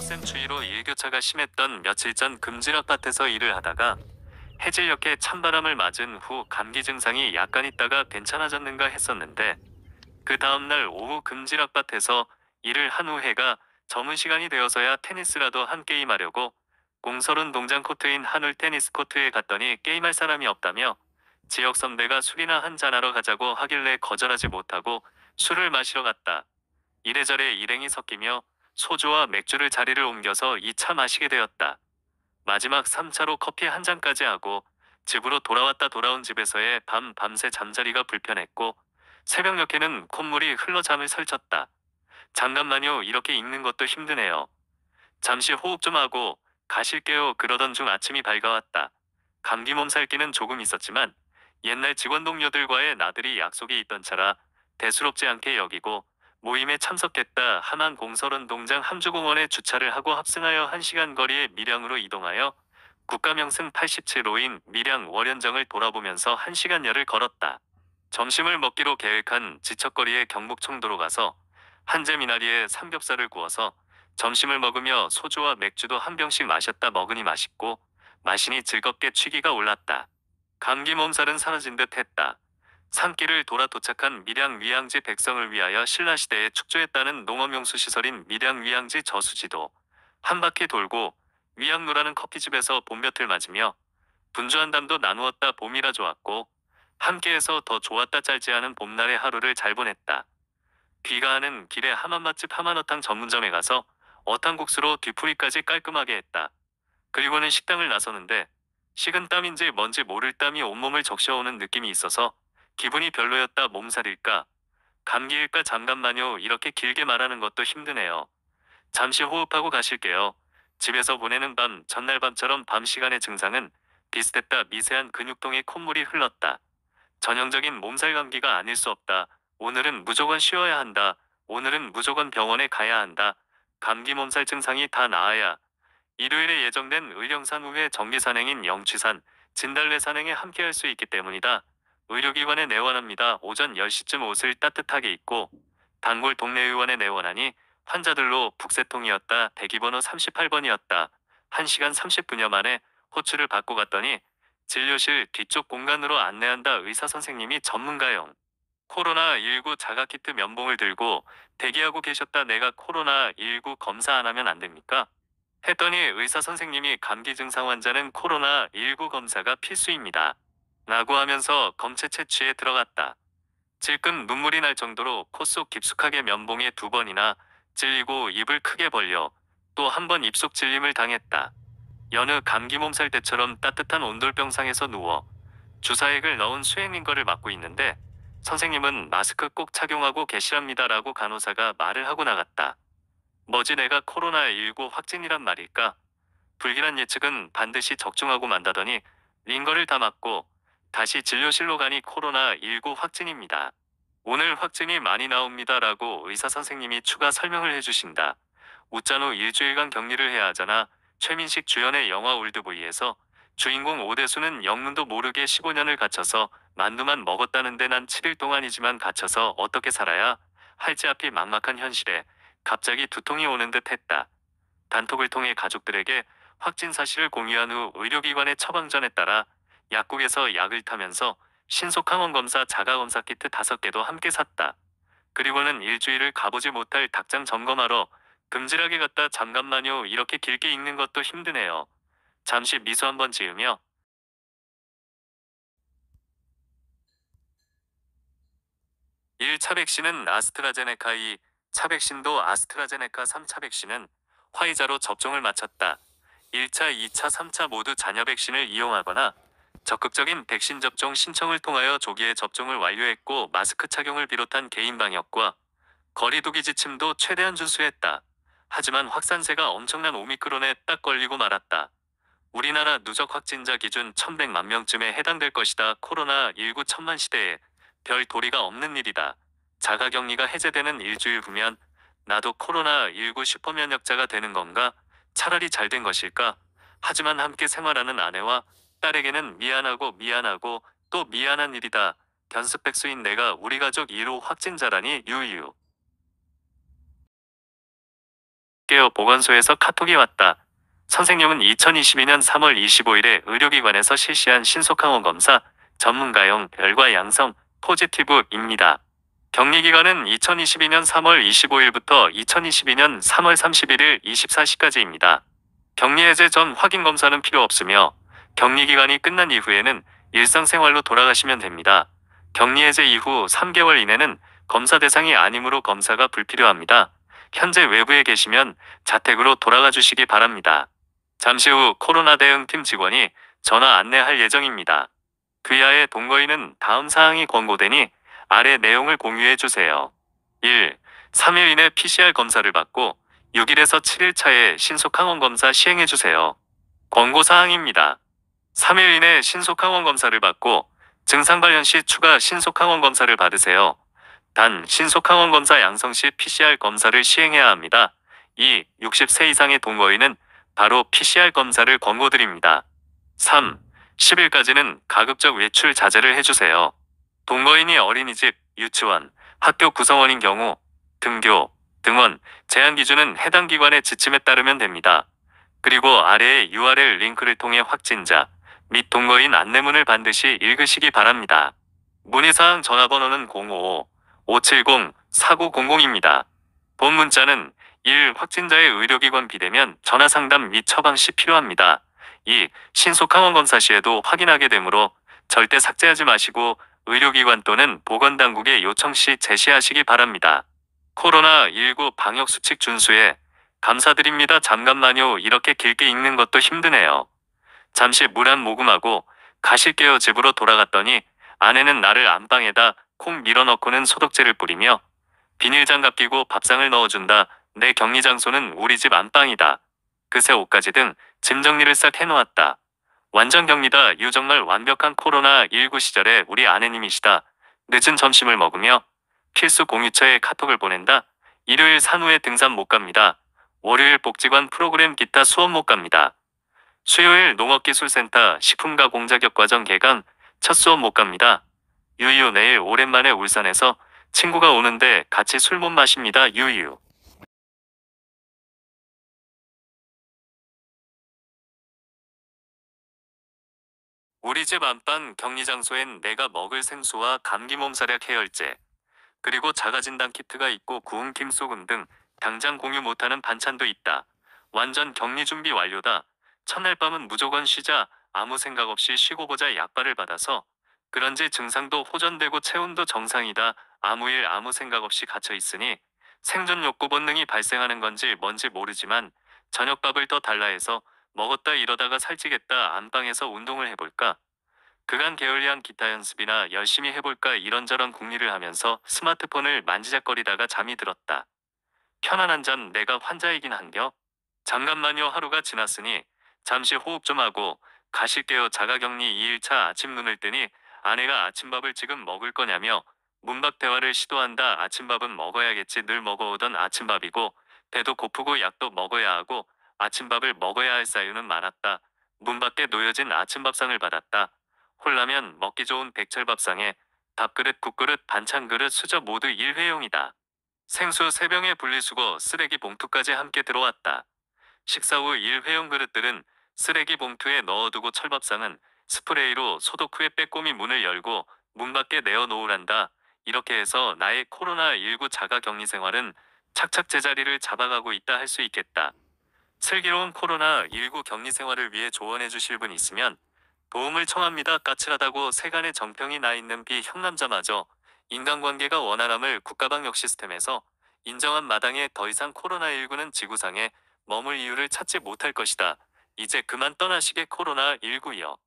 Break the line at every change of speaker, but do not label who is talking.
빡센 추위로 일교차가 심했던 며칠 전 금지락밭에서 일을 하다가 해질녘에 찬바람을 맞은 후 감기 증상이 약간 있다가 괜찮아졌는가 했었는데 그 다음날 오후 금지락밭에서 일을 한 후 해가 저문 시간이 되어서야 테니스라도 한 게임 하려고 공설운 동장 코트인 한울 테니스 코트에 갔더니 게임할 사람이 없다며 지역 선배가 술이나 한잔하러 가자고 하길래 거절하지 못하고 술을 마시러 갔다. 이래저래 일행이 섞이며 소주와 맥주를 자리를 옮겨서 2차 마시게 되었다. 마지막 3차로 커피 한 잔까지 하고 집으로 돌아왔다. 돌아온 집에서의 밤새 잠자리가 불편했고 새벽녘에는 콧물이 흘러 잠을 설쳤다. 잠깐만요. 이렇게 읽는 것도 힘드네요. 잠시 호흡 좀 하고 가실게요. 그러던 중 아침이 밝아왔다. 감기 몸살기는 조금 있었지만 옛날 직원 동료들과의 나들이 약속이 있던 차라 대수롭지 않게 여기고 모임에 참석했다. 하만 공설운동장 함주공원에 주차를 하고 합승하여 1시간 거리의 밀양으로 이동하여 국가명승 87호인 밀양 월연정을 돌아보면서 1시간여를 걸었다. 점심을 먹기로 계획한 지척거리의 경북청도로 가서 한제 미나리에 삼겹살을 구워서 점심을 먹으며 소주와 맥주도 한 병씩 마셨다. 먹으니 맛있고 마시니 즐겁게 취기가 올랐다. 감기 몸살은 사라진 듯 했다. 산길을 돌아 도착한 밀양 위양지 백성을 위하여 신라시대에 축조했다는 농업용수시설인 밀양 위양지 저수지도 한 바퀴 돌고 위양노라는 커피집에서 봄볕을 맞으며 분주한 담도 나누었다. 봄이라 좋았고 함께해서 더 좋았다. 짧지 않은 봄날의 하루를 잘 보냈다. 귀가하는 길에 하만 맛집 하만어탕 전문점에 가서 어탕국수로 뒤풀이까지 깔끔하게 했다. 그리고는 식당을 나서는데 식은 땀인지 뭔지 모를 땀이 온몸을 적셔오는 느낌이 있어서 기분이 별로였다. 몸살일까? 감기일까? 잠깐만요. 이렇게 길게 말하는 것도 힘드네요. 잠시 호흡하고 가실게요. 집에서 보내는 밤, 전날 밤처럼 밤 시간의 증상은 비슷했다. 미세한 근육통에 콧물이 흘렀다. 전형적인 몸살 감기가 아닐 수 없다. 오늘은 무조건 쉬어야 한다. 오늘은 무조건 병원에 가야 한다. 감기 몸살 증상이 다 나아야 일요일에 예정된 의령산 후에 정기 산행인 영취산, 진달래 산행에 함께할 수 있기 때문이다. 의료기관에 내원합니다. 오전 10시쯤 옷을 따뜻하게 입고 단골 동네 의원에 내원하니 환자들로 북새통이었다. 대기번호 38번이었다. 1시간 30분여 만에 호출을 받고 갔더니 진료실 뒤쪽 공간으로 안내한다. 의사 선생님이 전문가용 코로나19 자가키트 면봉을 들고 대기하고 계셨다. 내가 코로나19 검사 안 하면 안 됩니까? 했더니 의사 선생님이 감기 증상 환자는 코로나19 검사가 필수입니다. 라고 하면서 검체 채취에 들어갔다. 질끈 눈물이 날 정도로 코 속 깊숙하게 면봉에 2번이나 찔리고 입을 크게 벌려 또 한 번 입속 찔림을 당했다. 여느 감기 몸살 때처럼 따뜻한 온돌병상에서 누워 주사액을 넣은 수액인 거를 맞고 있는데 선생님은 마스크 꼭 착용하고 계시랍니다라고 간호사가 말을 하고 나갔다. 뭐지 내가 코로나19 확진이란 말일까? 불길한 예측은 반드시 적중하고 만다더니 링거를 다 맞고 다시 진료실로 가니 코로나19 확진입니다. 오늘 확진이 많이 나옵니다라고 의사 선생님이 추가 설명을 해주신다. 웃잔 후 일주일간 격리를 해야 하잖아. 최민식 주연의 영화 올드보이에서 주인공 오대수는 영문도 모르게 15년을 갇혀서 만두만 먹었다는데 난 7일 동안이지만 갇혀서 어떻게 살아야 할지 앞이 막막한 현실에 갑자기 두통이 오는 듯 했다. 단톡을 통해 가족들에게 확진 사실을 공유한 후 의료기관의 처방전에 따라 약국에서 약을 타면서 신속 항원 검사 자가검사 키트 5개도 함께 샀다. 그리고는 일주일을 가보지 못할 닭장 점검하러 금질하게 갔다. 잠깐만요. 이렇게 길게 읽는 것도 힘드네요. 잠시 미소 한번 지으며 1차 백신은 아스트라제네카 2차 백신도 아스트라제네카 3차 백신은 화이자로 접종을 마쳤다. 1차, 2차, 3차 모두 잔여 백신을 이용하거나 적극적인 백신 접종 신청을 통하여 조기에 접종을 완료했고 마스크 착용을 비롯한 개인 방역과 거리두기 지침도 최대한 준수했다. 하지만 확산세가 엄청난 오미크론에 딱 걸리고 말았다. 우리나라 누적 확진자 기준 1100만 명쯤에 해당될 것이다. 코로나19 천만 시대에 별 도리가 없는 일이다. 자가격리가 해제되는 일주일 후면 나도 코로나19 슈퍼면역자가 되는 건가? 차라리 잘 된 것일까? 하지만 함께 생활하는 아내와 딸에게는 미안하고 또 미안한 일이다. 견습백수인 내가 우리 가족 1호 확진자라니 유유. 깨어 보건소에서 카톡이 왔다. 선생님은 2022년 3월 25일에 의료기관에서 실시한 신속항원 검사 전문가용 결과 양성 포지티브입니다. 격리기간은 2022년 3월 25일부터 2022년 3월 31일 24시까지입니다. 격리 해제 전 확인 검사는 필요 없으며 격리기간이 끝난 이후에는 일상생활로 돌아가시면 됩니다. 격리 해제 이후 3개월 이내는 검사 대상이 아니므로 검사가 불필요합니다. 현재 외부에 계시면 자택으로 돌아가 주시기 바랍니다. 잠시 후 코로나 대응팀 직원이 전화 안내할 예정입니다. 귀하의 동거인은 다음 사항이 권고되니 아래 내용을 공유해 주세요. 1. 3일 이내 PCR 검사를 받고 6일에서 7일 차에 신속항원 검사 시행해 주세요. 권고 사항입니다. 3일 이내 신속항원 검사를 받고 증상 발현 시 추가 신속항원 검사를 받으세요. 단 신속항원 검사 양성 시 PCR 검사를 시행해야 합니다. 2. 60세 이상의 동거인은 바로 PCR 검사를 권고드립니다. 3. 10일까지는 가급적 외출 자제를 해주세요. 동거인이 어린이집, 유치원, 학교 구성원인 경우 등교, 등원, 제한 기준은 해당 기관의 지침에 따르면 됩니다. 그리고 아래의 URL 링크를 통해 확진자 및 동거인 안내문을 반드시 읽으시기 바랍니다. 문의사항 전화번호는 055-570-4900입니다. 본 문자는 1. 확진자의 의료기관 비대면 전화상담 및 처방 시 필요합니다. 2. 신속항원 검사 시에도 확인하게 되므로 절대 삭제하지 마시고 의료기관 또는 보건당국에 요청 시 제시하시기 바랍니다. 코로나19 방역수칙 준수에 감사드립니다. 잠깐만요. 이렇게 길게 읽는 것도 힘드네요. 잠시 물 한 모금하고 가실게요. 집으로 돌아갔더니 아내는 나를 안방에다 콩 밀어넣고는 소독제를 뿌리며 비닐장갑 끼고 밥상을 넣어준다. 내 격리 장소는 우리 집 안방이다. 그새 옷가지 등 짐 정리를 싹 해놓았다. 완전 격리다. 정말 완벽한 코로나19 시절에 우리 아내님이시다. 늦은 점심을 먹으며 필수 공유처에 카톡을 보낸다. 일요일 산후에 등산 못 갑니다. 월요일 복지관 프로그램 기타 수업 못 갑니다. 수요일 농업기술센터 식품가 공자격과정 개강 첫 수업 못 갑니다. 유유 내일 오랜만에 울산에서 친구가 오는데 같이 술 못 마십니다. 유유. 우리 집 안방 격리 장소엔 내가 먹을 생수와 감기 몸살약 해열제 그리고 자가진단 키트가 있고 구운 김소금 등 당장 공유 못하는 반찬도 있다. 완전 격리 준비 완료다. 첫날 밤은 무조건 쉬자. 아무 생각 없이 쉬고 보자 약발을 받아서 그런지 증상도 호전되고 체온도 정상이다. 아무 일 아무 생각 없이 갇혀 있으니 생존 욕구 본능이 발생하는 건지 뭔지 모르지만 저녁밥을 더 달라 해서 먹었다. 이러다가 살찌겠다. 안방에서 운동을 해볼까? 그간 게을리한 기타 연습이나 열심히 해볼까? 이런저런 궁리를 하면서 스마트폰을 만지작거리다가 잠이 들었다. 편안한 잠. 내가 환자이긴 한겨? 잠깐만요. 하루가 지났으니 잠시 호흡 좀 하고 가실게요. 자가격리 2일차 아침 눈을 뜨니 아내가 아침밥을 지금 먹을 거냐며 문박 대화를 시도한다. 아침밥은 먹어야겠지. 늘 먹어오던 아침밥이고 배도 고프고 약도 먹어야 하고 아침밥을 먹어야 할 사유는 많았다. 문 밖에 놓여진 아침밥상을 받았다. 홀라면 먹기 좋은 백철밥상에 밥그릇, 국그릇, 반찬그릇, 수저 모두 일회용이다. 생수 3병에 분리수거, 쓰레기 봉투까지 함께 들어왔다. 식사 후 일회용 그릇들은 쓰레기 봉투에 넣어두고 철밥상은 스프레이로 소독 후에 빼꼼히 문을 열고 문 밖에 내어놓으란다. 이렇게 해서 나의 코로나19 자가격리 생활은 착착 제자리를 잡아가고 있다 할 수 있겠다. 슬기로운 코로나19 격리 생활을 위해 조언해 주실 분 있으면 도움을 청합니다. 까칠하다고 세간의 정평이 나 있는 비형남자마저 인간관계가 원활함을 국가방역 시스템에서 인정한 마당에 더 이상 코로나19는 지구상에 머물 이유를 찾지 못할 것이다. 이제 그만 떠나시게 코로나19여.